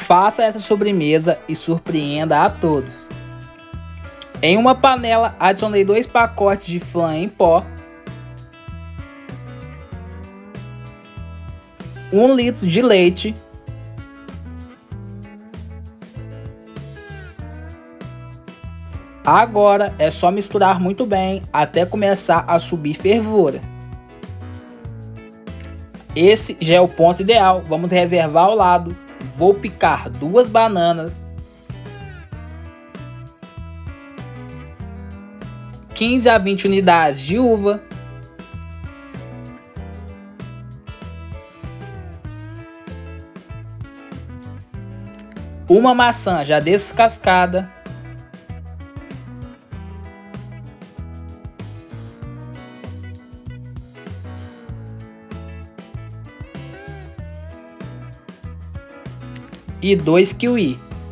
Faça essa sobremesa e surpreenda a todos. Em uma panela, adicionei 2 pacotes de flan em pó, 1 litro de leite, agora é só misturar muito bem até começar a subir fervura. Esse já é o ponto ideal, vamos reservar ao lado. Vou picar 2 bananas, 15 a 20 unidades de uva, uma maçã já descascada, e 2 kiwi.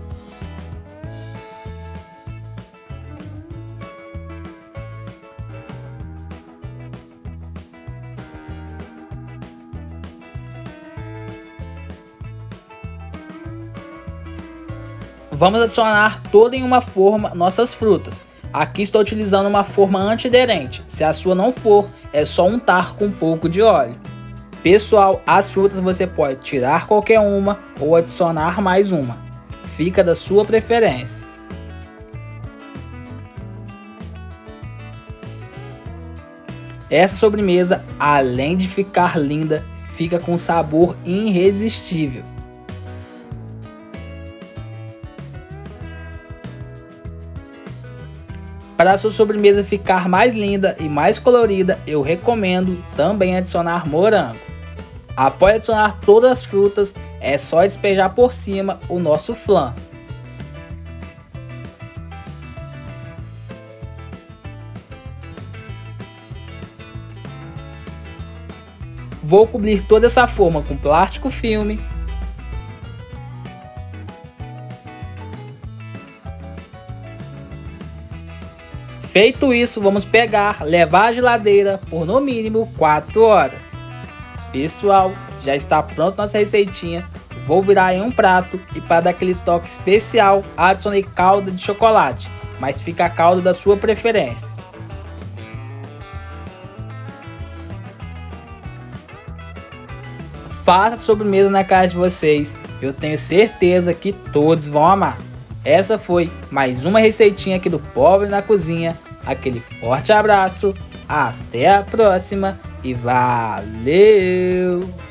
Vamos adicionar toda em uma forma nossas frutas. Aqui estou utilizando uma forma antiaderente. Se a sua não for, é só untar com um pouco de óleo. Pessoal, as frutas você pode tirar qualquer uma ou adicionar mais uma. Fica da sua preferência. Essa sobremesa, além de ficar linda, fica com sabor irresistível. Para a sua sobremesa ficar mais linda e mais colorida, eu recomendo também adicionar morango. Após adicionar todas as frutas, é só despejar por cima o nosso flan. Vou cobrir toda essa forma com plástico filme. Feito isso, vamos pegar, levar à geladeira por no mínimo 4 horas. Pessoal, já está pronta nossa receitinha. Vou virar em um prato e para dar aquele toque especial, adicionei calda de chocolate, mas fica a calda da sua preferência. Faça a sobremesa na casa de vocês, eu tenho certeza que todos vão amar. Essa foi mais uma receitinha aqui do Pobre na Cozinha. Aquele forte abraço, até a próxima e valeu!